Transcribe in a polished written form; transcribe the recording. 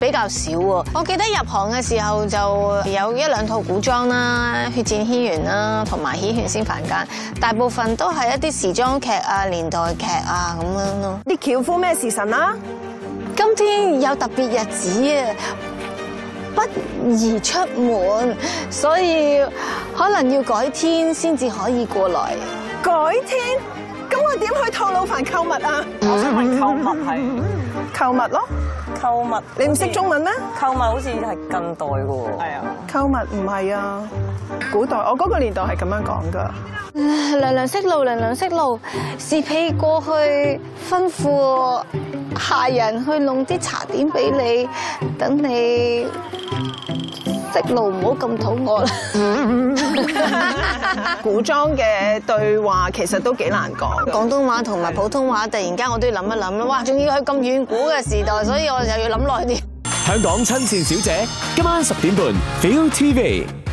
比較少喎。我記得入行嘅時候就有1、2套古裝啦，《血戰軒轅》啦，同埋《喜犬先凡間》，大部分都係一啲時裝劇啊、年代劇啊咁樣咯。 啲轎夫咩時辰啊？ 今天有特別日子啊，不宜出門，所以可能要改天先至可以過來。 改天？咁我點去吐魯番購物啊？ 我想問購物係購物咯。 購物， 你唔識中文咩？ 購物好似係近代嘅喎。係啊。 購物唔係啊，古代我嗰個年代係咁樣講㗎。 娘娘息怒，娘娘息怒，侍婢過去吩咐下人去弄啲茶點俾你，等你息怒，唔好咁肚餓啦。 古裝嘅對話其實都幾難講。 廣東話同埋普通話，突然間我都要諗一諗啦。哇，仲要去咁遠古嘅時代，所以我又要諗耐啲。 香港親善小姐，今晚10點半 ，Feel TV。